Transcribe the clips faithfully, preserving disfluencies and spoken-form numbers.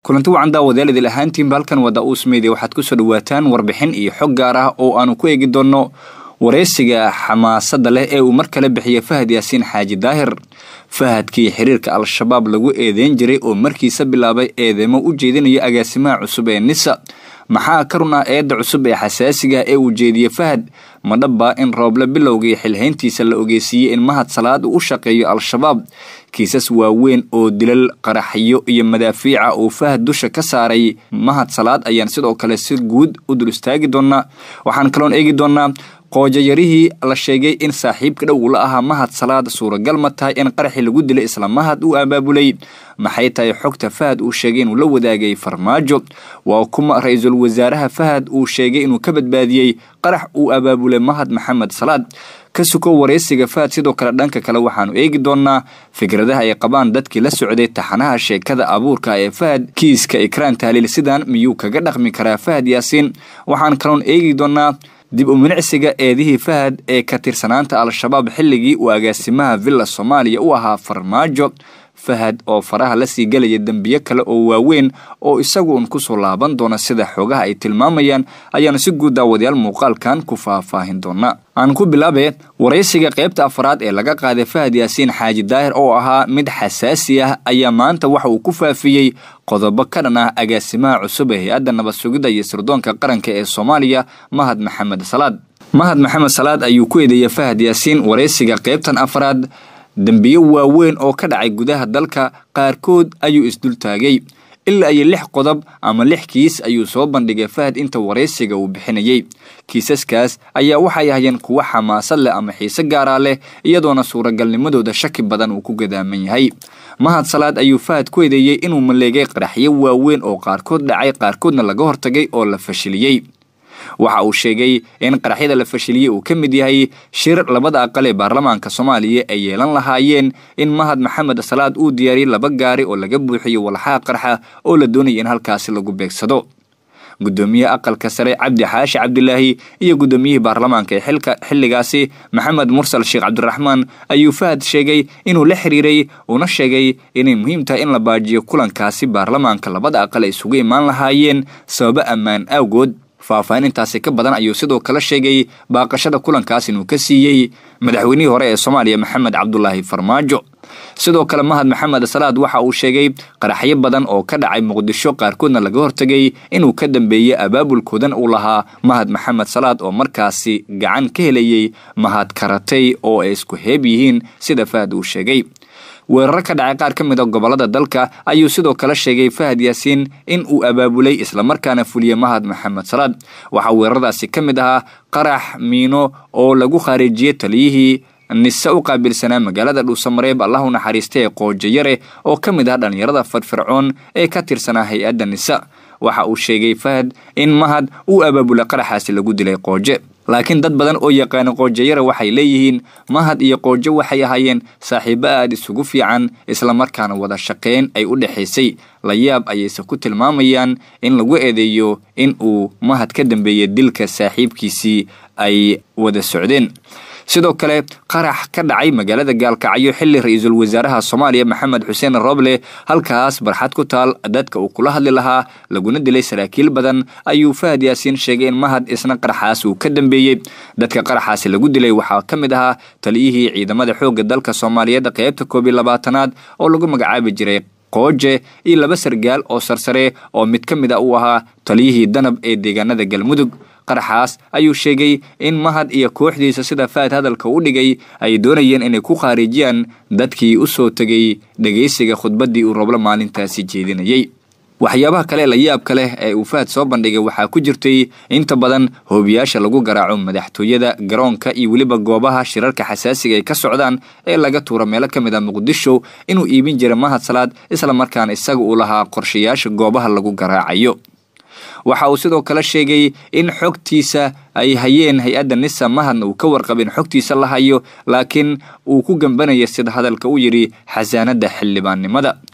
kulanti wacan daawadyaal idil ahaantiin balkan wada uu sameeyay waxaad ku soo dhawaataan warbixin iyo xog gaar ah oo aanu ku eegi doono wareysiga xamaasada leh ee uu mar kale bixiyay Fahad Yaasiin Xaaji Daahir. Fahadkii xiriirka al-shabaab lagu eedeyn jiray oo markiisa bilaabay eedeymo u jeedinaya agaasimaha cusub ee Nisa. maxaa karuna eeda cusub ee xasaasiga ee uu jeediyay Fahad madaba in Rooble bilowgii xilhayntiisa la ogeysiyay in Mahad Salaad uu shaqeeyo al-shabaab kiisas waaweyn oo dilal qaraxyo iyo madaafiica oo Fahad dusha ka saaray Mahad Salaad ayaan sidoo kale si guud u dul istaagi doonaa. waxaan kaloon eegi doonaa qoojayarihii la sheegay in saaxiibka dhow la ahaa Mahad Salaad suuragal ma tahay in qaraxi lagu dilay isla Mahad uu abaabulay. maxay tahay xogta Fahad uu sheegay inuu la wadaagay farmaajo waa kuma ra'iisul wasaaraha Fahad uu sheegay inuu ka badbaadiyay qarax uu abaabulay Mahad Maxamed Salaad. kasuko wareysiga Fahad sidoo kale dhanka kale waxaanu eegi doonaa fikradaha ay qabaan dadkii la socday taxanaha sheekada abuurka ee Fahad kiiska Ikraan Taaliil sidaan miyuu kaga dhaqmi karaa Fahad Yaasiin. waxaan kaloon eegi doonaa dib u minicsiga eedihii Fahad ee ka tirsanaanta al-shabaab xilligii uu agaasimaha Villa Soomaaliya u ahaa farmaajo. Fahad oo faraha la sii galay dambiye kale oo waaweyn oo isagu un ku soo laaban doona sida xogaha ay tilmaamayaan ayaanu si guud daawadayaal muuqaalkan ku faahfaahin doona. aan ku bilaabay wareysiga qaybta afraad ee laga qaaday Fahad Yaasiin Xaaji Daahir oo ahaa mid xasaasi ah ayaa maanta waxa uu ku faafiyay qodobo ka dhan ah agaasimaha cusub ee hay'adda nabad sugidda iyo sirdoonka qaranka ee Soomaaliya Mahad Maxamed Salaad. Mahad Maxamed Salaad ayuu ku eedeeyay Fahad Yaasiin wareysiga qaybtan afraad dambiye waaweyn oo ka dhacay gudaha dalka qaarkood ayuu isdul taagay ilaa ay lix qodob ama lix kiis ayuu soo bandhigay Fahad inta wareysiga uu bixinayay. kiisaskaas ayaa waxay ahaayeen kuwa xamaasad leh ama xiise gaar ah leh iyadoona suuragalnimadooda shaki badan uu ku gadaaman yahay. Mahad Salaad ayuu Fahad ku eedeeyay inuu maleegay qaraxyo waaweyn oo qaarkood dhacay qaarkoodna laga hortagay oo la fashiliyay. waxa uu sheegay in qaraxyada la fashiliyay uu kamid yahay shir labada aqal ee baarlamaanka Soomaaliya ay yeelan lahaayeen in Mahad Maxamed Salaad uu diyaariyay laba gaari oo laga buuxiyo walxaha qarxa oo la doonayay in halkaas lagu beegsado. gudoomiyaha aqalka sare Cabdi Xaashi Cabdilaahi iyo gudoomiyihii baarlamaanka ee xilka xilligaasi Maxamed Mursal Sheekh Cabdiraxmaan ayuu Fahad sheegay inuu la xiriiray una sheegay inay muhiim tahay in la baajiyo kulankaasi baarlamaanka labada aqal ay isugu imaan lahaayeen sabab ammaan awgood. faahfaahintaasi ka badan ayuu sidoo kale sheegay baaqashada kulankaas inuu ka siiyay madaxweynihii hore ee Soomaaliya Maxamed Cabdullaahi Farmaajo. sidoo kale Mahad Maxamed Salaad waxa uu sheegay qaraxyo badan oo ka dhacay Muqdisho qaarkoodna laga hortagay inuu ka dambeeyay abaabulkoodan uu lahaa Mahad Maxamed Salaad oo markaasi gacan ka helayay Mahad Karatay oo ay isku heeb yihiin sida Fahad uu sheegay. weerar ka dhacay qaar ka mid ah gobolada dalka ayuu sidoo kale sheegay Fahad Yaasiin in uu abaabulay isla markaana fuliyay Mahad Maxamed Salaad. waxa weeraradaasi ka mid ahaa qarax miino oo lagu khaarijiyay taliyihii Nisa u qaabilsanaa magaalada Dhuusamareeb Allahu naxariistay qoojayare oo ka mid ah dhalinyarada fadfircoon ee ka tirsanaa hay'adda Nisa. waxa uu sheegay Fahad in Mahad uu abaabulay qaraxaasi lagu dilay qooje. laakiin dad badan oo yaqaan qoojayare waxay leeyihiin Mahad iyo qooje waxay ahaayeen saaxiibo aad isugu fiican isla markaana wada shaqeyn ay u dhaxaysay. la yaab ayayse ku tilmaamayaan in lagu eedeeyo in uu Mahad ka dambeeyay dilka saaxiibkiisii ay wada socdeen. sidoo kale qarax ka dhacay magaalada Gaalkacyo xilli ra'iisul wasaaraha Soomaaliya Maxamed Xuseen Rooble halkaas barxad ku taal dadka uu kula hadli lahaa laguna dilay saraakiil badan ayuu Fahad Yaasiin sheegay in Mahad isna qaraxaas uu ka dambeeyay. dadka qaraxaas lagu dilay waxa ka mid ahaa taliyihii ciidamada xoogga dalka Soomaaliyeed qaybta koob iyo labaatanaad oo lagu magacaabi jiray qooje iyo laba sargaal oo sarsare oo mid ka mid ah uu ahaa taliyihii danab ee deegaanada Galmudug. qaraxaas ayuu sheegay in Mahad iyo kooxdiisa sida Fahad hadalka u dhigay ay doonayeen inay ku khaarijiyaan dadkii u soo tagay dhageysiga khudbadii uu Rooble maalintaasi jeedinayay. waxyaabaha kale la yaab kale ee uu Fahad soo bandhigay waxa ku jirtay inta badan hoobiyaasha lagu garaaco madaxtooyada garoonka iyo waliba goobaha shirarka xasaasiga ay ka socdaan ee laga tuuro meelo ka mid ah Muqdisho inuu iibin jiray Mahad Salaad isla markaana isaga uu lahaa qorshayaasha goobaha lagu garaacayo. waxa uu sidoo kale sheegay in xogtiisa ay hayeen hay'adda Nisa Mahadna uu ka warqabin xogtiisa la hayo laakiin uu ku gambanayay sida hadalka uu yiri xasaanada xildhibaannimada.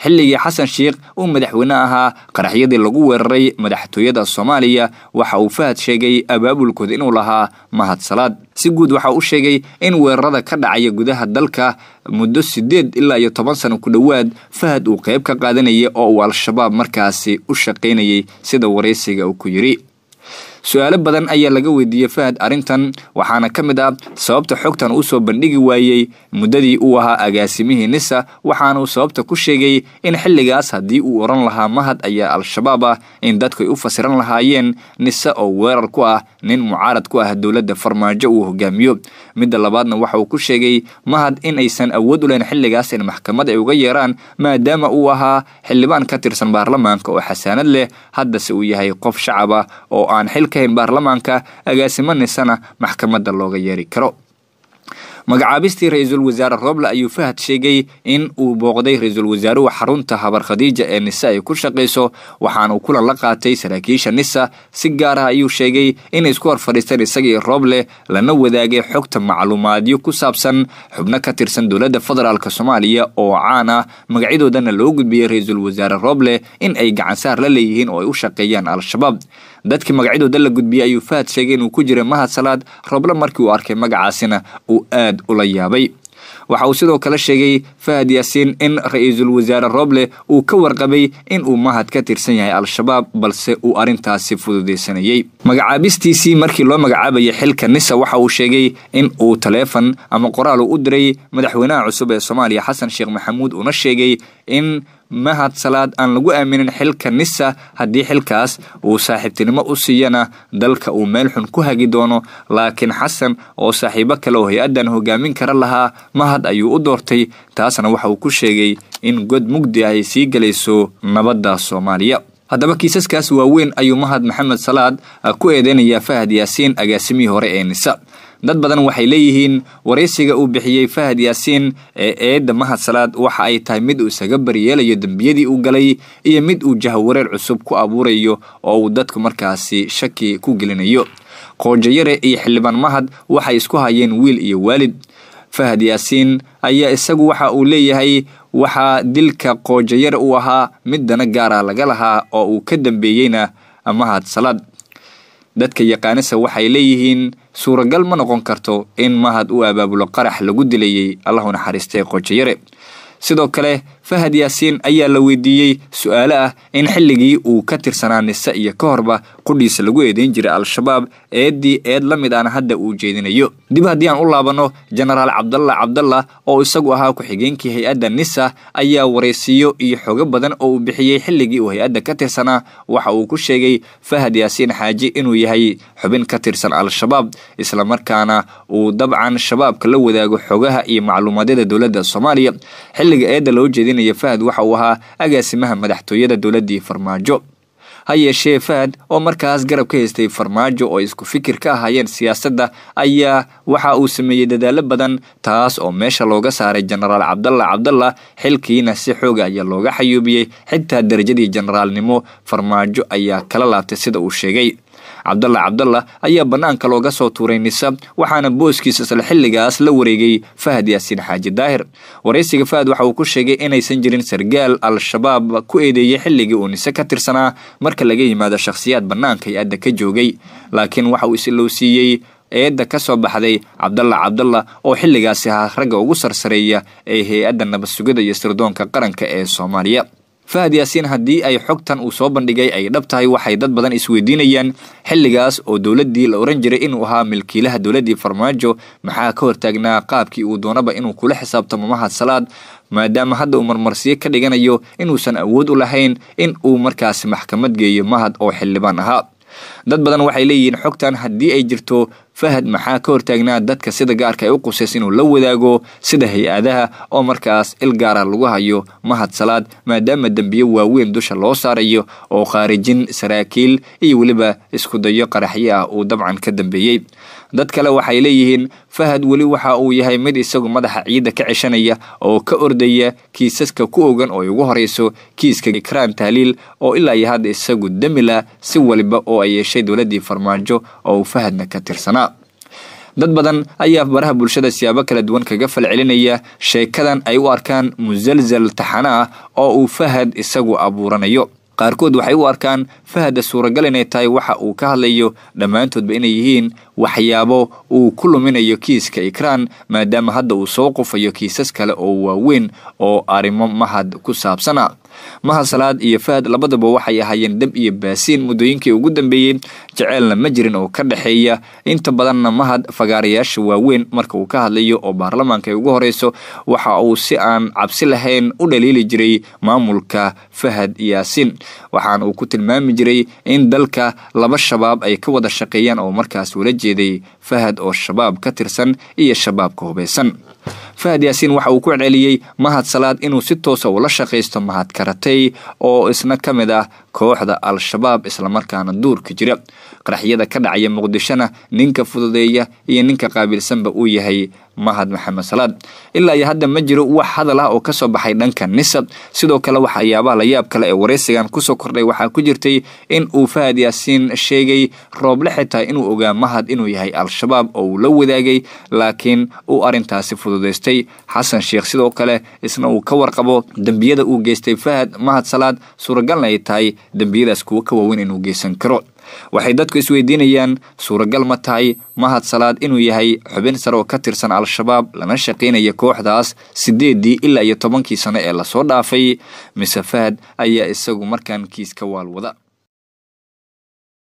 xilligii xasan sheekh uu madaxweyne ahaa qaraxyadii lagu weeraray madaxtooyada Soomaaliya waxa uu Fahad sheegay abaabulkooda inuu lahaa Mahad Salaad si guud waxa uu sheegay in weerarada ka dhacaya gudaha dalka muddo sideed ilaa iyo toban sano ku dhawaad Fahad uu qayb ka qaadanayay oo uu al-shabaab markaasi u shaqeynayay sida wareysiga uu ku yiri su'aalo badan ayaa laga weydiiyay Fahad arintan waxaana kamid ah sababta xogtan uu soo bandhigi waayay muddadii uu ahaa agaasimihii Nisa waxaana uu sababta ku sheegay in xilligaas hadii uu oran lahaa Mahad ayaa al-shabaab ah in dadku ay u fasiran lahaayeen Nisa oo weerar ku ah nin mucaarad ku ah dawladda Farmaajo uu hogaamiyo midda labaadna waxa uu ku sheegay Mahad in aysan awood u lahayn xilligaas in maxkamad ay uga yeeraan maadaama uu ahaa xildhibaan ka tirsan baarlamaanka oo xasaanad leh hadda se uu yahay qof shacab ah oo aan xil in baarlamaanka agaasimo Nisana maxkamadda looga yeeri karo magacaabistii ra'iisul wasaare Roble ayuu Fahad sheegay in uu booqday ra'iisul wasaaruhu xarunta Habar Khadiija ee Nisa ay ku shaqeyso waxaana uu kulan la qaatay saraakiisha Nisa si gaar ah ayuu sheegay in isku hor fadhiisteen isagii Roble lana wadaagay xogta macluumaadyo ku saabsan xubno ka tirsan dawladda federaalka Soomaaliya oo caan ah magacidoodana loo gudbiyay ra'iisul wasaare Roble in ay gacan saar la leeyihiin oo ay u shaqeeyaan al-shabaab dadkii magacidooda la gudbiyay ayuu Fahad sheegay inuu ku jiray Mahad Salaad Roble markii uu arkay magacaasina uu aad ula yaabay waxa uu sidoo kale sheegay Fahad Yaasiin in ra'iisul wasaare Roble uu ka warqabay in uu Mahad ka tirsan yahay al-shabaab balse uu arintaasi fududeysanayay magacaabistiisii markii loo magacaabayay xilka Nisa waxa uu sheegay in uu taleefan ama qoraal u diray madaxweynaha cusub ee Soomaaliya Xasan Sheekh Maxamuud una sheegay in Mahad Salaad aan lagu aaminin xilka Nisa hadii xilkaas uu saaxiibtinimo u siiyana dalka uu meel xun ku hagi doono laakiin Xasan oo saaxiibo kale oo hay'adan hogaamin kara lahaa Mahad ayuu u doortay taasna waxa uu ku sheegay in god mugdi ay sii galayso nabadda Soomaaliya haddaba kiisaskaas waaweyn ayuu Mahad Maxamed Salaad ku eedeynaya Fahad Yaasiin agaasimihii hore ee Nisa dad badan waxay leeyihiin wareysiga uu bixiyay Fahad Yaasiin ee eedda Mahad Salaad waxa ay tahay mid uu isaga baryeelayo dambiyadii uu galay iyo mid uu jahawareer cusub ku abuurayo oo uu dadku markaasi shaki ku gelinayo qoojayare iyo xildhibaan Mahad waxay isku hayeen wiil iyo waalid Fahad Yaasiin ayaa isagu waxa uu leeyahay waxa dilka qoojayare uu ahaa mid dana gaar ah laga lahaa oo uu ka dambeeyayna Mahad Salaad dadka yaqaanisa waxay leeyihiin suuragal ma noqon karto in Mahad uu abaabulo qarax lagu dilayay Allahu naxariistay qoojayare sidoo kale Fahad Yaasiin ayaa la weydiiyay su'aalo ah in xilligii uu ka tirsanaa Nisa iyo ka horba qudhiisa lagu eedeyn jiray al-shabaab eedii eed la mid aan hadda uu jeedinayo dib haddii aan u laabano Generaal Cabdalla Cabdalla oo isagu ahaa ku xigeenkii hay'adda Nisa ayaa wareysiyo iyo xogo badan oo uu bixiyay xilligii uu hay'adda ka tirsanaa waxa uu ku sheegay Fahad Yaasiin Xaaji inuu yahay xubin ka tirsan al-shabaab isla markaana uu dabcan shabaabka la wadaago xogaha iyo macluumaadada dawladda Soomaaliya xilliga eedda loo jeedinay Fahad waxa uu ahaa agaasimaha madaxtooyada dawladda Farmaajo hayeeshee Fahad oo markaas garab ka haystay Farmaajo oo isku fikir ka ahaayeen siyaasadda ayaa waxa uu sameeyay dadaalo badan taas oo meesha looga saaray Generaal Cabdalla Cabdalla xilkiina si xoog ah ayaa looga xayuubiyay xitaa darajadii generaalnimo Farmaajo ayaa kala laabtay sida uu sheegay Cabdalla Cabdalla ayaa banaanka looga soo tuuray Nisa waxaana booskiisa isla xilligaas la wareegay Fahad Yaasiin Xaaji Daahir wareysiga Fahad waxa uu ku sheegay inaysan jirin sargaal al-shabaab ku eedeeyay xilligii uu Nisa ka tirsanaa marka laga yimaado shakhsiyaad banaanka hay'adda ka joogay laakiin waxa uu isla siiyay eedda ka soo baxday Cabdalla Cabdalla oo xilligaas ahaa ragga ugu sarsareeya ee hay'adda nabad sugidda iyo sirdoonka qaranka ee Soomaaliya Fahad Yaasiin hadii ay xogtan uu soo bandhigay ay dhab tahay waxay dad badan isweydiinayaan xilligaas oo dawladdii la oran jiray inuu ahaa milkiilaha dawladdii Farmaajo maxaa ka hortaagnaa qaabkii uu doonaba inuu kula xisaabtamo Mahad Salaad maadaama hadda uu marmarsiyo ka dhiganayo inuusan awood u lahayn in uu markaas maxkamad geeyo Mahad oo xildhibaan ahaa dad badan waxay leeyihiin xogtan hadii ay jirto Fahad maxaa ka hortaagnaa dadka sida gaarka ay u quseys inuu la wadaago sida hay'adaha oo markaas il gaar ah lagu hayo Mahad Salaad maadaama dambiyo waaweyn dusha loo saarayo oo khaarijin saraakiil iyo waliba isku dayo qaraxyo ah uu dabcan ka dambeeyay dad kale waxay leeyihiin Fahad wali waxa uu yahay mid isagu madaxa ciida ka cishanaya oo ka ordaya kiisaska ku ogan oo ugu horeyso kiiska Ikraan Tahliil oo ilaa iyo hadda isagu damila si waliba oo ay yeeshay dawladdii Farmaajo oo Fahadna ka tirsanaa dad badan ayaa baraha bulshada siyaabo kala duwan kaga falcelinaya sheekadan ay u arkaan musalsal taxana ah oo uu Fahad isagu abuuranayo. qaarkood waxay u arkaan Fahad suuragal inay tahay waxa uu ka hadlayo dhamaantoodba inay yihiin waxyaabo uu ku luminayo kiiska Ikraan maadaama hadda uu soo qofayo kiisas kale oo waaweyn oo arrimo Mahad ku saabsana. Mahad Salaad iyo Fahad labadaba waxay ahaayeen dab iyo baasiin muddooyinkii ugu dambeeyay, jaceelna ma jirin oo ka dhaxeeya. inta badanna Mahad fagaarayaasha waaweyn marka uu ka hadlayo oo baarlamaanka ay ugu horeyso waxa uu si aan cabsi lahayn u dhaliili jiray maamulka Fahad Yaasiin, waxaan uu ku tilmaami jiray in dalka laba shabaab ay ka wada shaqeeyaan oo markaas wala jeeday Fahad oo shabaab ka tirsan iyo shabaab ka hubeysan. Fahad Yaasiin waxa uu ku celceliyay Mahad Salaad inuu si toos ah ula shaqeysto Mahad Karatay oo isna kamid ah kooxda Al-Shabaab isla markaana duurka jira. qaraxyada ka dhacaya Muqdishona ninka fududeeya iyo ninka qaabilsanba uu yahay Mahad Maxamed Salaad. ilaa iyo hadda ma jiro wax hadal ah oo ka soo baxay dhanka Nisa. sidoo kale waxa yaabaha la yaab kale ee wareysigan ku soo kordhay waxa ku jirtay in uu Fahad Yaasiin sheegay Rooble xitaa inuu ogaa Mahad inuu yahay Al-Shabaab oo la wadaagay laakiin uu arintaasi fududeystay. Xasan Sheekh sidoo kale isna uu ka warqabo dambiyada uu geystay Fahad Mahad Salaad suuragalna ay tahay dambiyadaas kuwa ka waaweyn inuu geysan karo. waxay dadku isweydiinayaan suuragal ma tahay Mahad Salaad inuu yahay xubin sare oo ka tirsan Al-Shabaab lana shaqeynaya kooxdaas sideedii ilaa iyo tobankii sano ee la soo dhaafay mise Fahad ayaa isagu markaan kiiska waalwada.